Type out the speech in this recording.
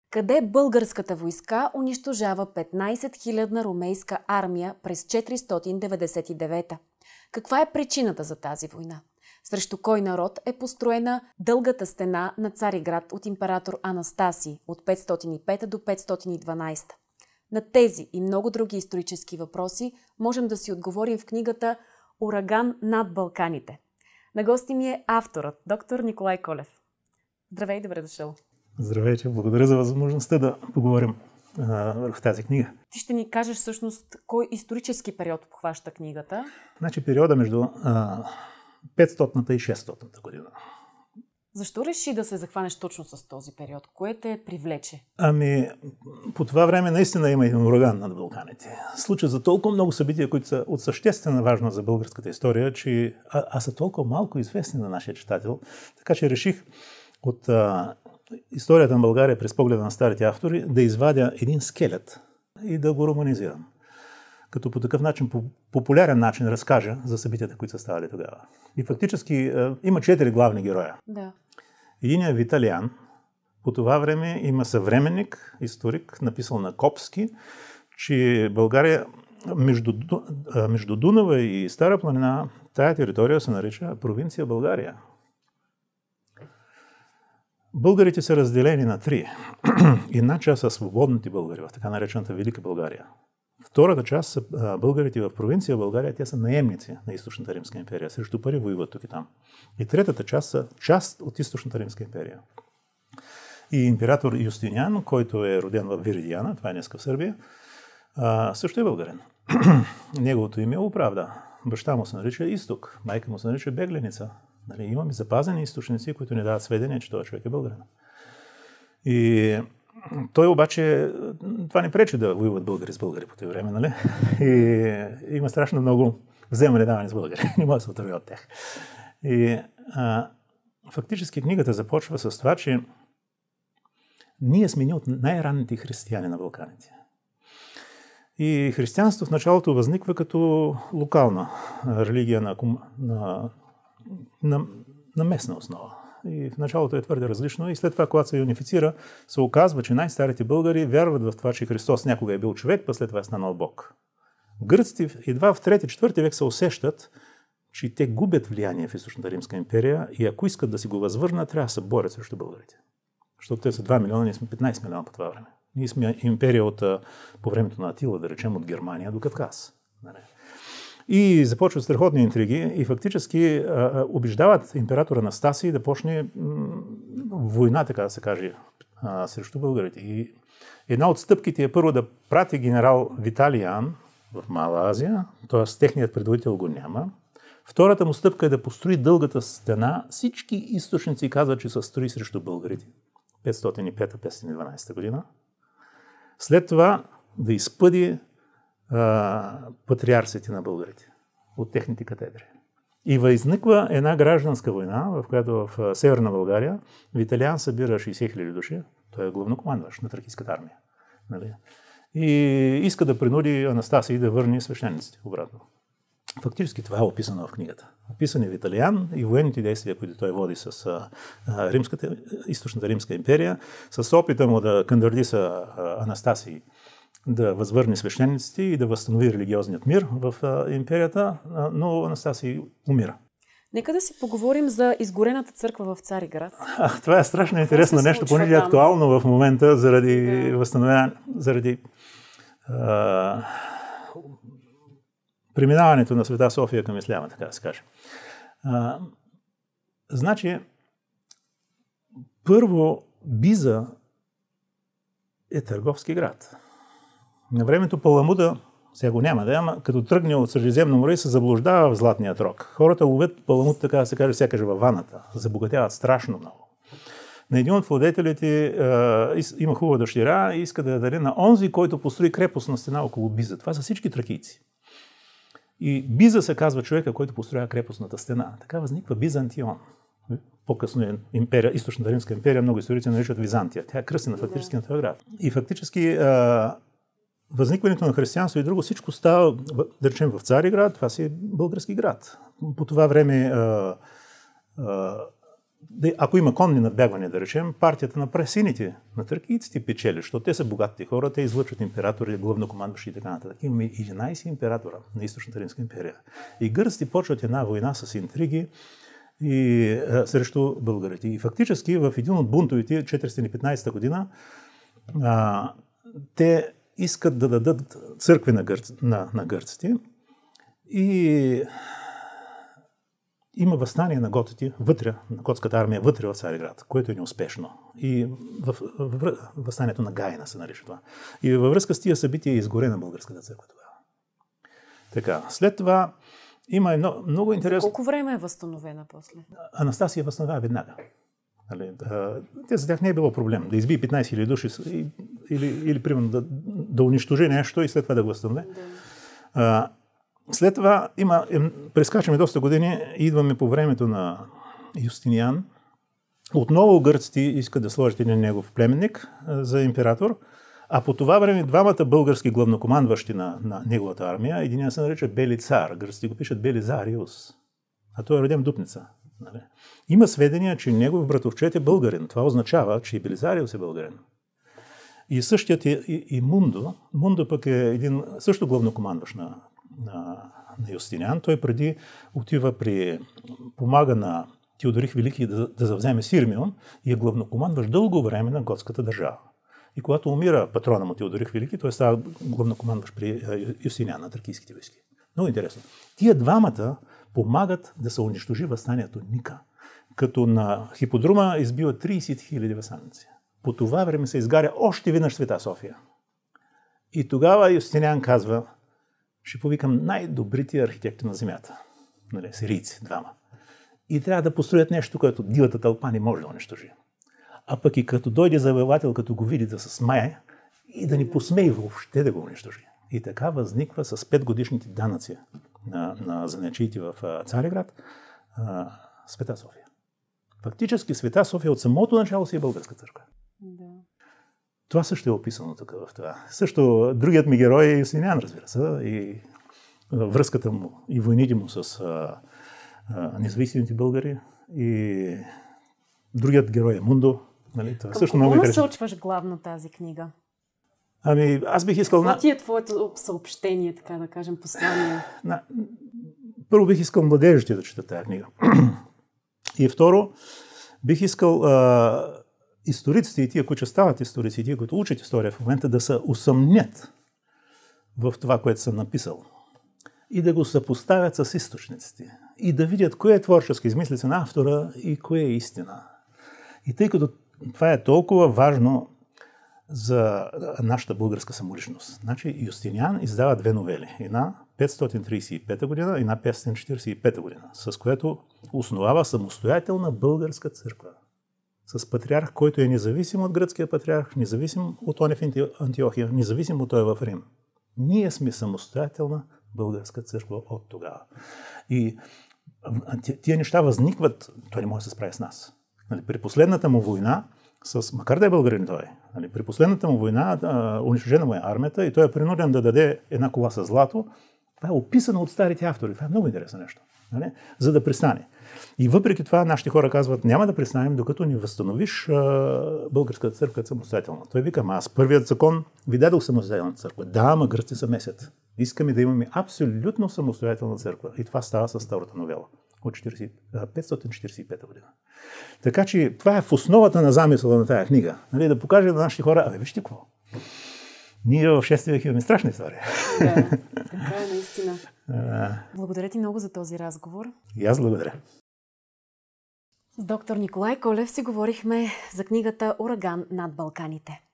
Къде българската войска унищожава 15-хилядна ромейска армия през 499? Каква е причината за тази война? Срещу кой народ е построена дългата стена на Цариград от император Анастасий от 505 до 512? На тези и много други исторически въпроси можем да си отговорим в книгата «Ураган над Балканите». На гости ми е авторът, доктор Николай Колев. Здравей, добре дошъл. Здравейте, благодаря за възможността да поговорим върху тази книга. Ти ще ни кажеш всъщност кой исторически период обхваща книгата? Значи периода между 500-та и 600-та година. Защо реши да се захванеш точно с този период? Кое те привлече? По това време наистина има един ураган над Балканите. Случва за толкова много събития, които са от съществена важност за българската история, че са толкова малко известни на нашия читател, така че реших от историята на България през погледа на старите автори да извадя един скелет и да го романизирам. Като по такъв начин, по популярен начин разкажа за събитията, които са ставали тогава. И фактически има 4 главни героя. Да. Единият е Виталиан. По това време има съвременник, историк, написал на Копски, че България между Дунава и Стара планина, тая територия се нарича провинция България. Българите са разделени на 3. Една част са свободните българи в така наречената Велика България. Втората част са българите в провинция България, те са наемници на Източната Римска империя. Срещу пари воюват тук и там. И третата част са част от Източната Римска империя. И император Юстиниан, който е роден в Виридиана, това е днеска в Сърбия, също е българин. Неговото име е Оправда. Баща му се нарича Изток, майка му се нарича Бегленица. Имаме запазени източници, които ни дават сведения, че този човек е българин. И той обаче, това не пречи да воюват българи с българи по това време, нали? И има страшно много вземане даване с българи. Не може да се отърви от тях. И фактически книгата започва с това, че ние сме от най-ранните християни на Балканите. И християнството в началото възниква като локална религия на местна основа. И в началото е твърде различно и след това, когато се унифицира, се оказва, че най-старите българи вярват в това, че Христос някога е бил човек, па след това е станал Бог. Гръците едва в 3-4 век се усещат, че те губят влияние в Източната Римска империя и ако искат да си го възвърнат, трябва да се борят срещу българите. Защото те са 2 милиона, ние сме 15 милиона по това време. Ние сме империя по времето на Атила, да речем, от Германия до Кавказ. И започват страхотни интриги и фактически убеждават императора Анастасий да почне война, така да се каже, срещу българите. И една от стъпките е първо да прати генерал Виталиан в Мала Азия, т.е. техният предводител го няма. Втората му стъпка е да построи дългата стена. Всички източници казват, че са строи срещу българите. 505-512 година. След това да изпъди патриарсите на българите от техните катедри. И възниква една гражданска война, в която в Северна България Виталиан събира 60 000 души. Той е главнокомандващ на тракийската армия. Нали? И иска да принуди Анастасий да върне свещениците обратно. Фактически това е описано в книгата. Описан е Виталиан и военните действия, които той води с Източната Римска империя, с опита му да кандърдиса Анастасий да възвърне свещениците и да възстанови религиозният мир в империята, но Анастасий умира. Нека да си поговорим за изгорената църква в Цариград. Това е страшно интересно нещо, понеже е актуално в момента заради възстановяване, заради преминаването на Света София към исляма, така да се каже. Значи, първо, Биза е търговски град. На времето Паламуда, сега го няма, ама като тръгне от Средиземно море, се заблуждава в Златния рог. Хората ловят Паламуд, така да се каже, сякаш във ваната. Забогатяват страшно много. На един от владетелите има хубава дъщеря и иска да я даде на онзи, който построи крепостна стена около Биза. Това са всички тракийци. И Биза се казва човека, който построява крепостната стена. Така възниква Византион. По-късно е империя, Източната Римска империя, много историци наричат Византия. Тя е кръстена фактически на този град. И фактически възникването на християнство и друго, всичко става, да речем, в Цариград, това си е български град. По това време ако има конни надбягвания, да речем, партията на пресините, на тракийците печели, защото те са богатите хора, те излъчват императори, главнокомандващи и така нататък. Имаме 11 императора на Източната Римска империя. И гърците почват една война с интриги и срещу българите. И фактически в един от бунтовете, 415 година, те искат да дадат църкви на гърците и има възстание на готите вътре, на готската армия вътре в Цариград, което е неуспешно. И възстанието на Гайна се нарича това. И във връзка с тия събития е изгорена българската църква тогава. Така, след това има много интересно. За колко време е възстановена после? Анастасия възстановява веднага. Те за тях не е било проблем да избие 15 000 души или примерно да унищожи нещо и след това да го възстанови. Да. След това прескачаме доста години и идваме по времето на Юстиниан. Отново гърците искат да сложат един негов племенник за император, а по това време двамата български главнокомандващи на неговата армия, единият се нарича Бели цар, гърците го пишат Белизариус, а той е роден в Дупница. Нали? Има сведения, че негов братовчет е българин. Това означава, че и Белизариус е българин. И същият е и Мундо. Мундо пък е един също главнокомандващ на Юстиниан. Той преди помага на Теодорих Велики да завземе Сирмион и е главнокомандващ дълго време на готската държава. И когато умира патрона му Теодорих Велики, той става главнокомандващ при Юстиниан на тракийските войски. Много интересно. Тия двамата помагат да се унищожи въстанието Ника, като на хиподрума избива 30 000 въстаници. По това време се изгаря още веднъж Света София. И тогава Юстиниан казва: ще повикам най-добрите архитекти на земята. Нали, сирийци, двама. И трябва да построят нещо, което дивата тълпа не може да унищожи. А пък и като дойде завоевател, като го види да се смее и да ни посмее въобще да го унищожи. И така възниква с 5-годишните данъци на занечиите в Цариград Света София. Фактически Света София от самото начало си е българска църква. Да. Това също е описано тук в това. Също другият ми герой е Юстиниан, разбира се, и връзката му и войните му с независимите българи. И другият герой е Мундо. Нали? Това също много интересно. Какво насочваш главно тази книга? Аз бих искал... Какво ти е твоето съобщение, така да кажем, послание? Първо бих искал младежите да четат тази книга. И второ, бих искал историците и тия, които стават историци, и тия, които учат история в момента, да се усъмнят в това, което съм написал. И да го съпоставят с източниците. И да видят кое е творческа измислица на автора и кое е истина. И тъй като това е толкова важно за нашата българска самоличност. Значи Юстиниан издава 2 новели. Една 535 година и една 545 година, с което основава самостоятелна българска църква. С патриарх, който е независим от гръцкия патриарх, независим от оня в Антиохия, независим от той в Рим. Ние сме самостоятелна българска църква от тогава. И тия неща възникват, той не може да се справи с нас. При последната му война, макар да е българин той, при последната му война унищожена му е армията и той е принуден да даде една кола с злато. Това е описано от старите автори. Това е много интересно нещо. За да пристане. И въпреки това нашите хора казват: няма да пристанем, докато ни възстановиш българската църква самостоятелна. Той вика: аз първият закон ви дадох самостоятелната църква. Да, ама гърците се месят. Искаме да имаме абсолютно самостоятелна църква. И това става с втората новела от 545 година. Така че това е в основата на замисъла на тая книга. Да покаже на нашите хора: вижте какво. Ние в 6 век имаме страшна история. Да, така е наистина. Благодаря ти много за този разговор. И аз благодаря. С доктор Николай Колев си говорихме за книгата "Ураган над Балканите".